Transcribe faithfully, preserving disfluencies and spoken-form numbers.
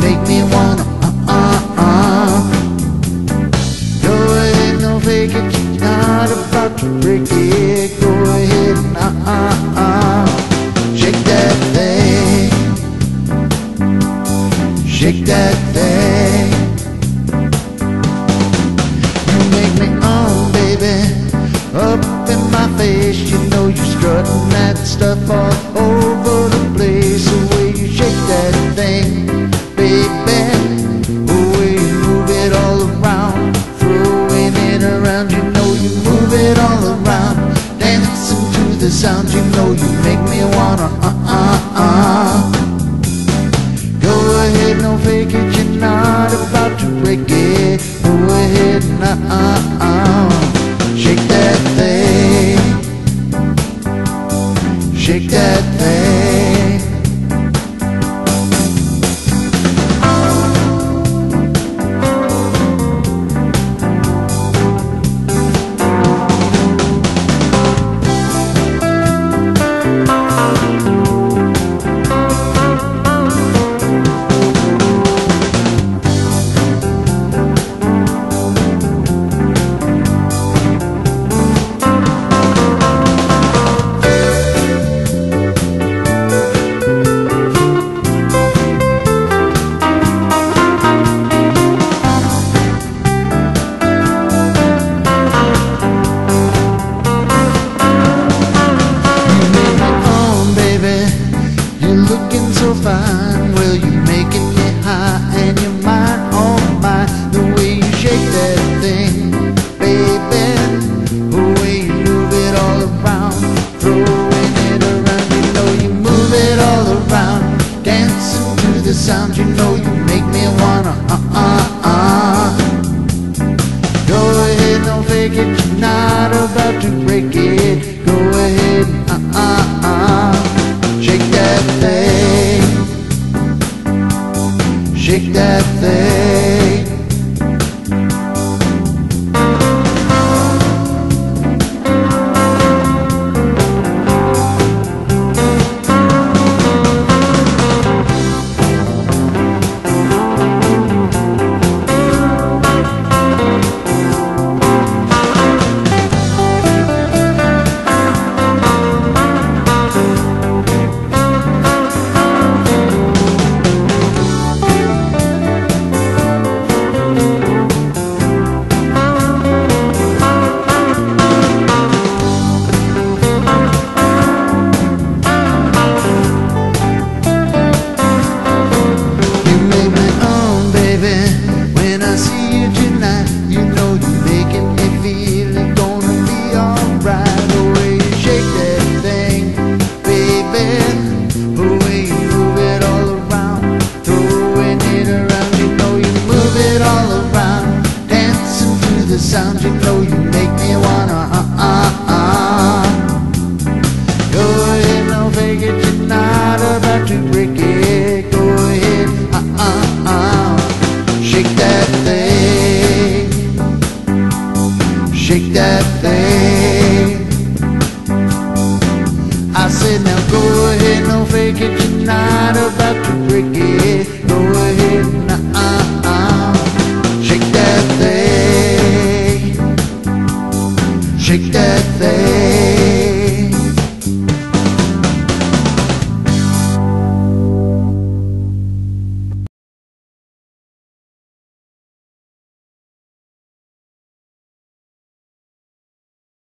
make me wanna uh-uh-uh. Go ahead, no fake it, you're not about to break it. Go ahead and uh-uh-uh. Shake that thing, shake that thing. You make me on, baby, up in my face. You know you're strutting that stuff all over the place. The way you shake that thing, baby, the way you move it all around, throwing it around. You know you move it all around, dancing to the sound. You know you make me wanna uh-uh-uh. Go ahead, no fake it, you're not about to break it. Go ahead and uh-uh-uh. Shake that thing, shake that thing. So fine, well you're making me high, and you're mine, oh my. The way you shake that thing, baby, the way you move it all around, throwing it around. You know you move it all around, dancing to the sound. You know you make me wanna uh-uh-uh. Go ahead, don't fake it, you're not about to break it. Go ahead, uh-uh-uh. Shake that thing, shake that thing. Sound, you know you make me wanna uh-uh-uh. Go ahead, no fake it, you're not about to break it. Go ahead, uh-uh-uh. Shake that thing, shake that thing. I said now go ahead, no fake it, you're not about to break it.